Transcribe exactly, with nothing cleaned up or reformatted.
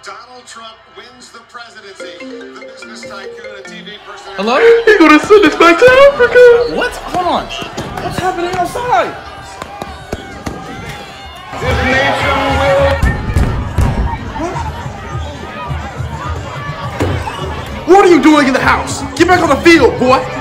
Donald Trump wins the presidency. The business tycoon and T V personality. Hello? He gonna send us back to Africa. What? Hold on. What's happening outside? This nation will. What are you doing in the house? Get back on the field, boy.